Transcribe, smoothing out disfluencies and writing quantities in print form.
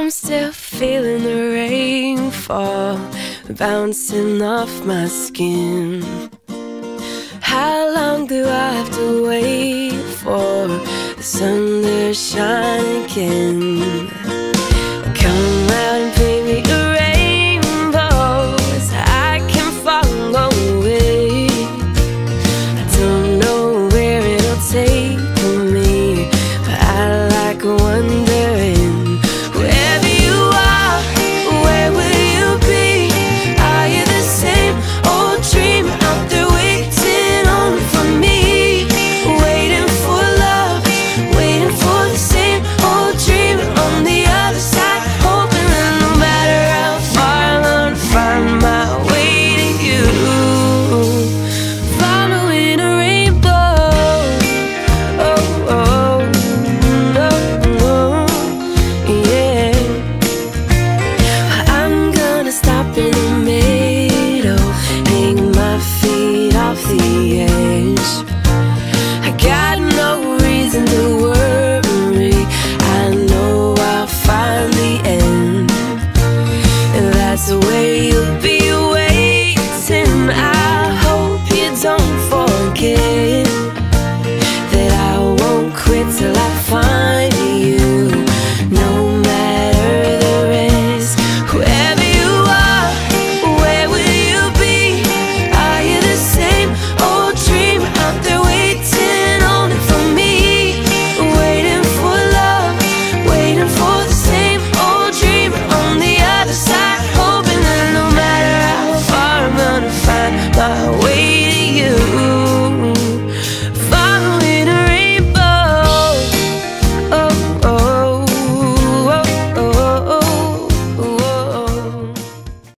I'm still feeling the rain fall, bouncing off my skin. How long do I have to wait for the sun to shine again?